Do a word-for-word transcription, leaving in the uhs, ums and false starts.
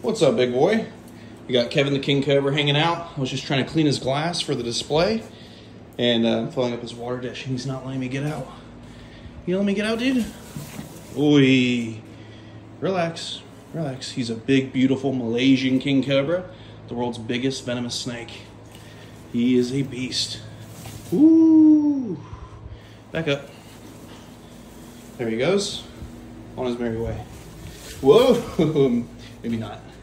What's up, big boy? We got Kevin the King Cobra hanging out. I was just trying to clean his glass for the display, and uh, I'm filling up his water dish, and he's not letting me get out. You let me get out, dude? Oi. Relax, relax. He's a big, beautiful Malaysian King Cobra, the world's biggest venomous snake. He is a beast. Ooh. Back up. There he goes, on his merry way. Whoa, maybe not.